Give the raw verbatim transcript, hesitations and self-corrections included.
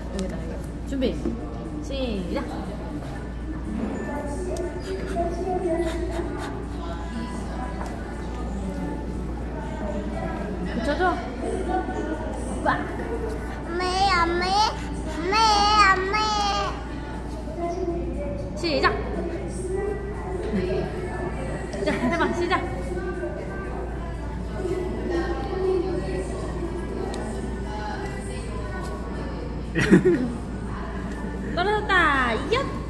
여기다 여기. 준비. 시작. 붙여줘. 빡. 매, 안 매, 매, 안 매. 시작. 자, 해봐. 시작. 떨어졌다. 이겼.